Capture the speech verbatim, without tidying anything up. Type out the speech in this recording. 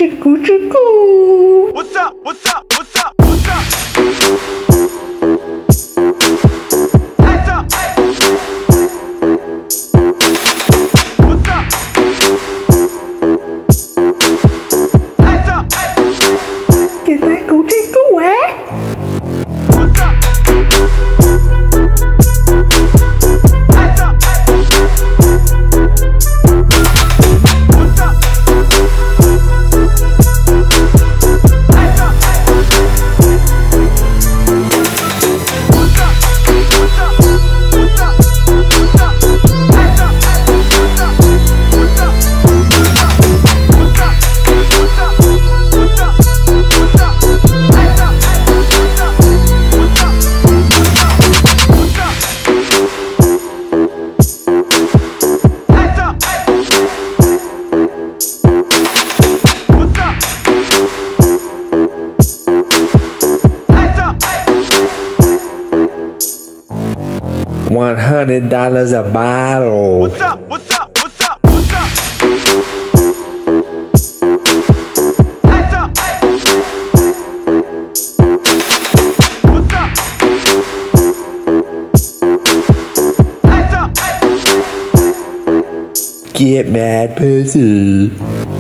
Chiku chiku. What's up? What's up? What's up? What's up? Hands up. What's up? Hands up. Cái tay cú chiku quá. What's up? Hands up. What's up? One hundred dollars a bottle. What's up? What's up? What's up? What's up? Hands up. What's up? Get mad pussy.